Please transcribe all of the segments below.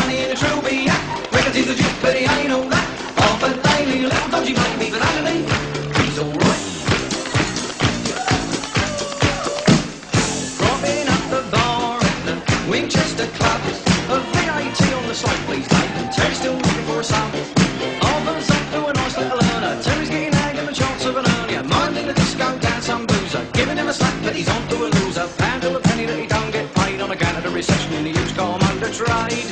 bunny in a trilby hat. Reckons he's legit, but he ain't all that. Half a Daley, a little dodgy maybe, but underneath, he's alright. Propping up the bar at the Winchester Club. A VAT on the side, please, mate. And Terry's still looking for a son. Offers up to a nice little earner. Terry's getting hanged and the chance of an hernia. Minding the disco down some boozer. Giving him a slap that he's on to a loser. Pound to a penny that he don't get paid on account of the recession in the used car motor trade.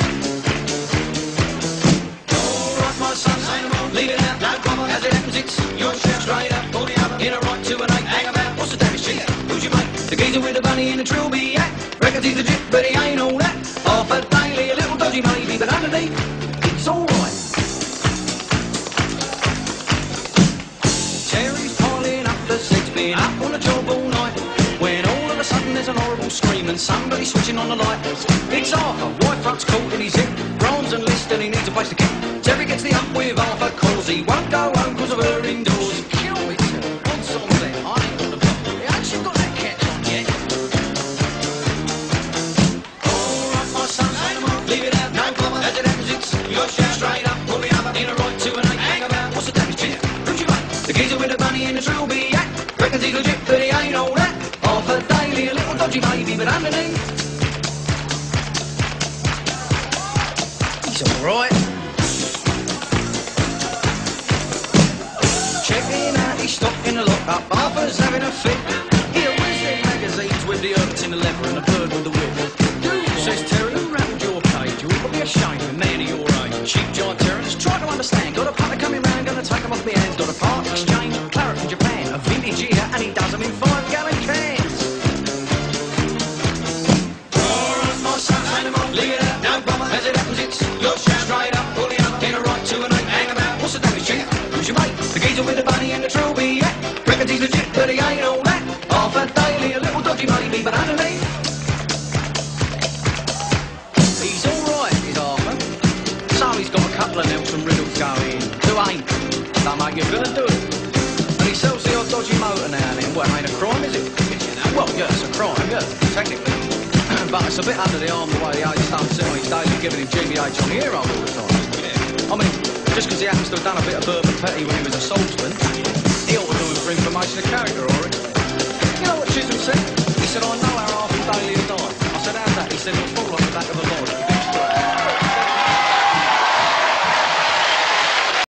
Alright, my son, say no more. Leave it out, no problem. As it happens, it's your share straight up. Pull the other in a right to an 8. Hang about. What's the damage, cheese? Who's your mate? The geezer with the bunny in a trilby hat. Reckons he's legit, but he ain't all that. Half a Daley, a little dodgy maybe, but underneath, it's alright. Terry's piling up the 6, been up on a job all night. When all of a sudden there's an horrible scream and somebody switching on the light. It's Arthur, white front's caught in his hip. Bronze and list and he needs a place to keep. Terry gets the up with Arthur cause he won't go home cause of her indoors. Kill me, Terry. What song's that? I ain't got the book. He ain't still got that catch on yet. Alright, my son, say no more. Leave it out, no problem. As it happens, it's your shout straight up. Pull the other in a right to an 8. Hang about. What's the damage, cheese? Who's your mate? The geezer with the bunny in a trilby hat. Reckons he's legit, but he ain't all that. Half a Daley, a little dodgy baby, but underneath, he's alright. Checking out his stock in the lock-up, Arthur's having a fit. Here, where's their magazines with the earths in the leather and the bird with the whip? Says Terry, who rattled your cage? You ought to be ashamed of a man of your age. Cheap giant Terry, just try to understand. Got a partner coming round, gonna take him off my hands. Got a part exchange, claret from Japan, a vintage here, and he does them in 5-gallon cans. Alright, my son, say no more. Leave it out, no bother. As it happens, it's your shout straight up. Pull the other in a right to an 8. Hang about. What's the damage, cheese? Who's your mate? The geezer with the bunny and the trilby hat. Reckons he's legit, but he ain't all that. Half a Daley, a little dodgy maybe, but underneath, he's alright, is Arthur. So he's got a couple of Nelson riddles going. Who ain't? Don't make you feel and do it. And he sells the odd dodgy motor now and then. Well, it ain't a crime, is it? Well, yeah, it's a crime, yeah, technically. But it's a bit under the arm the way the agent's done sit on his daily giving him GBH on the ear all the time. Yeah. I mean, just because he happens to have done a bit of Bourbon Petty when he was a swordsman, he ought to do him for information of character, or you know what Chisholm said? He said, I know how Arthur Daley will die. I said, how's that? He said, he'll fall like